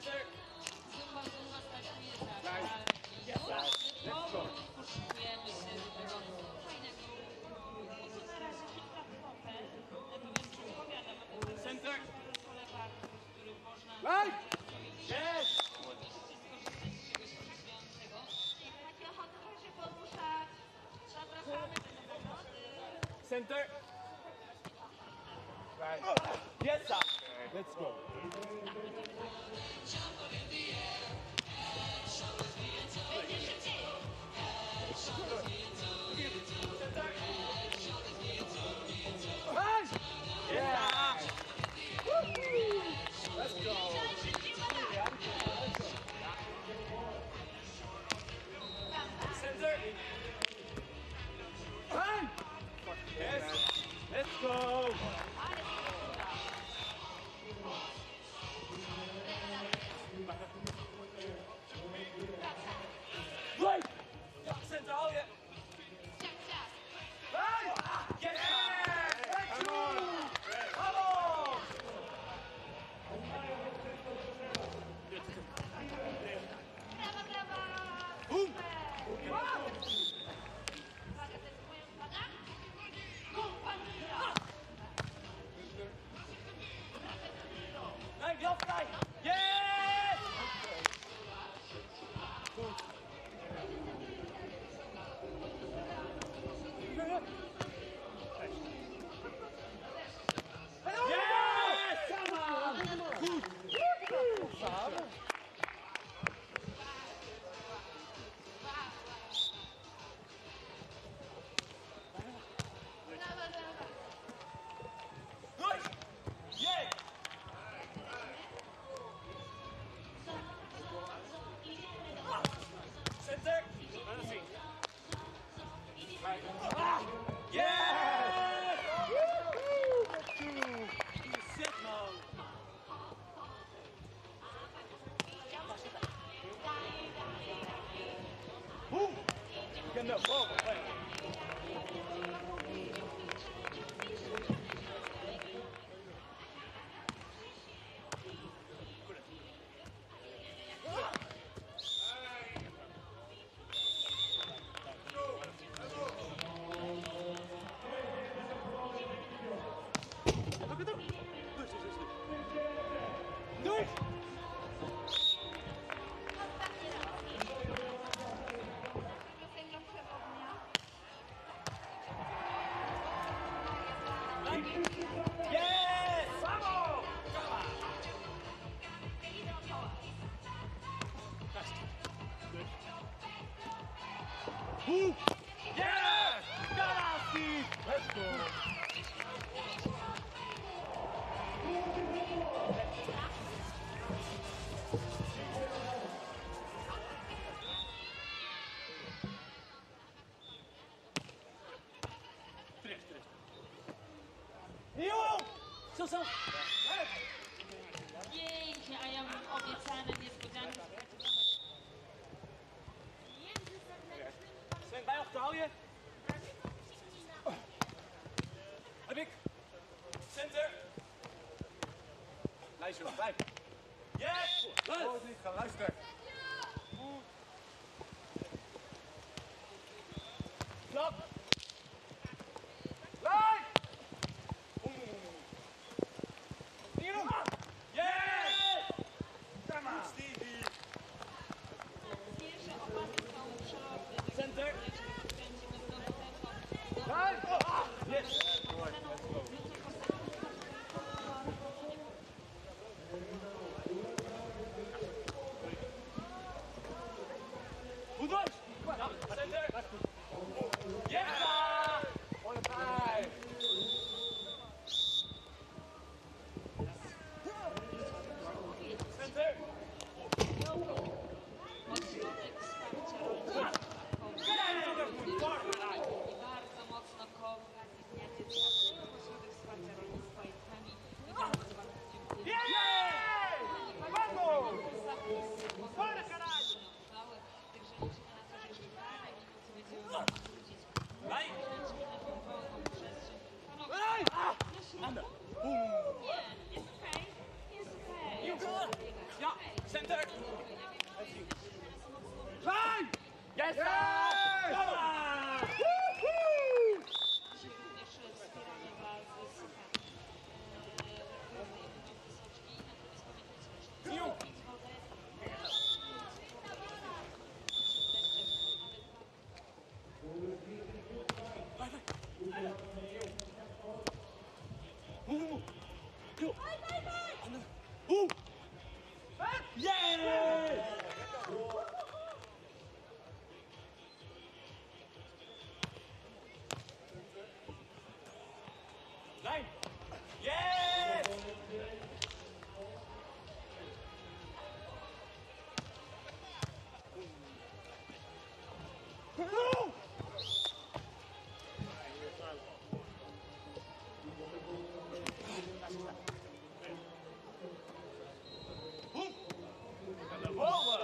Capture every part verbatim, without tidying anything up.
Center. Zumba, zumba startuje za Yes, let's go. Poszukujemy się do tego fajnego ruchu. I to na razie kilka popel. Natomiast odpowiada, bo to jest Center. pole parku, w którym można Right. Yes. skorzystać z czegoś orzeźwiającego. Jak macie ochotę się poruszać, zapraszamy do nagrody. Center. Right. Yes, sir. Let's go. Będzie szybciej. Right. Yeah. Let's go. Szybciej woda. Center. Right. Yes. Let's go. Right. Center, all yeah. Ciak, ciak. Right. Yes. Let's go. Come on. Brawa, brawa. Boom. Uwaga, to jest moja uwaga. Kompania. Right, left side. Yes. Yes! Come on! Good! Brawa, brawa. Good! Yeah! Center! Right. Ah! Yes! Woo-hoo! Sit now. Boom! Get the ball. Do it! Piosenka przewodnia. Yes! Vamos! Idę dookoła. Woo! Yes! Galaxy! Let's go! Jo! Co są? Pięknie, a ja mam obiecane niespodzianki. Sven, bij achter, je. Heb ik. Center. Luister, blijf. Yes! Oh, niet gaan luisteren. Klap. Lijn! Hier! Yes! Come on! Stevie! Pierwsze opady są przelotne. Center. Kręcimy w domu tempo. Lijn! Yes! Goed, boys! Center! Yes! Yeah. Center. Line. Yes, sir. Come on. Woo-hoo. Również wspieranie was z wysoki, natomiast pamiętajcie, że Niu. pić wodę, Ooh. Yo. Ooh. Yeah. Line. Yes. Ooh. Over.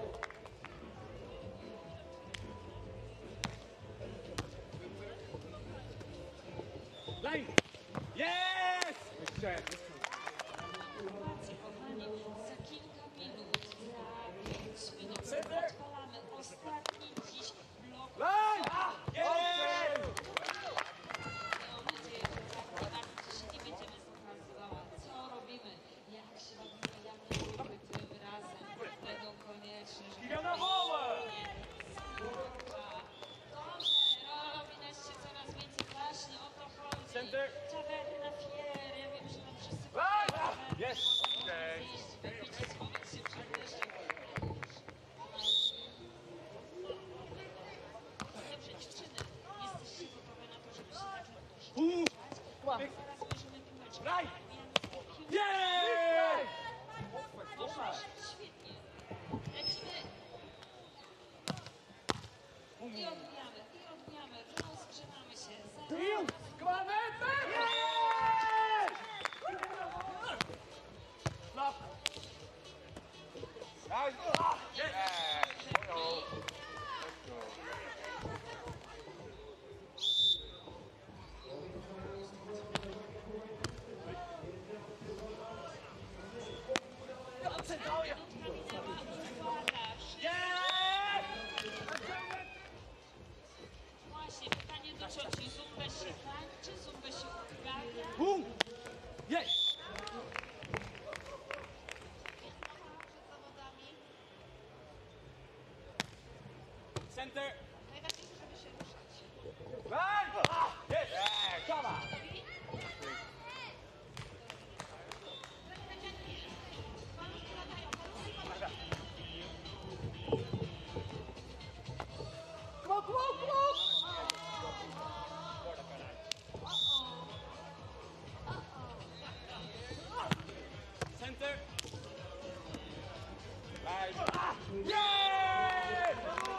Line. Yes. Słuchajcie, kochani, za kilka minut, za pięć minut Center. odpalamy ostatni dziś blok. Line. Yes. Mam nadzieję, że tak nie martwcie się, nie będziemy pokazywać, co robimy, jak się bawimy, jakie chwyty razem będą konieczne, żeby Idziemy over. Kurczę. Dobrze, robi nas się coraz więcej, właśnie o to chodzi. Center. Tawerna Fier, ja wiem, że nam wszyscy Line. tawerny, Yes. mogą Okay. zjeść, wypić, schować się przed deszczem. Dobrze, dziewczyny, jesteście gotowe na to, żeby się zacząć Ooh. ruszać? Teraz mierzymy piłeczkę. Right. Więc piłeczkę. Yes. Dobrze, świetnie. Lecimy. I odbijamy, i odbijamy, rozgrzewamy się. Pił. Come on, man. Stop. Nice. Yes. Yes. Właśnie, pytanie do cioci. Zumbę się tańczy, zumbę się uprawia? Boom. Yes. Przed zawodami. Center. Najważniejsze, żeby się ruszać. Line. Yes. Come on. Paluszki latają, paluszki latają. Come on, come on, come on. Center. Line. Yes.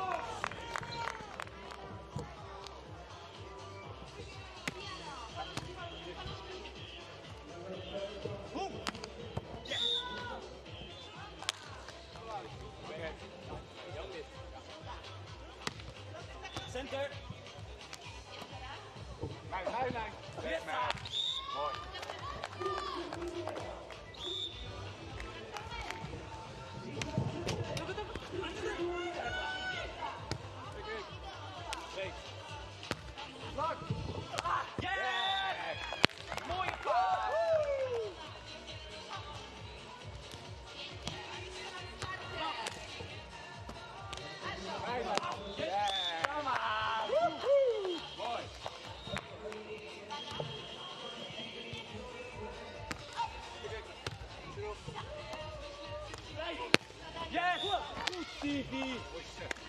Boom. Yes. Center. Line, line, line. Yes, Wait. Block. Yes. Muy fast. Line, line. Yes. Come on. Woo-hoo. Boy. Yes. Tutti.